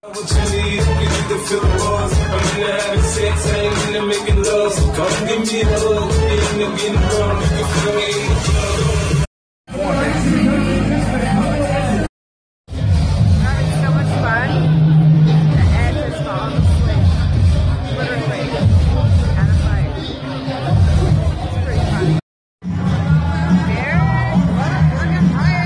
Opportunity, you get to feel the buzz. I'm into having sex, I ain't into making love. So come give me a hug, get into getting drunk. You can feel me in the club. Having so much fun. The edge has fallen asleep. Literally. At a fight. It's pretty funny. Derek, looking tired.